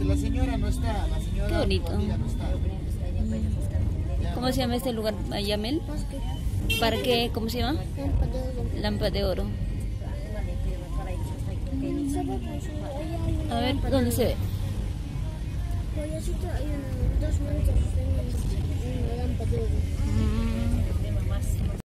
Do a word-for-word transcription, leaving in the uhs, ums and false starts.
la señora no está, la señora Qué bonito. tu amiga no está. ¿Cómo se llama este lugar, Yamel? Parque, ¿cómo se llama? Lampa de Oro. A ver, ¿dónde se ve? Por eso hay dos manchas en la lámpara de oro. Mm.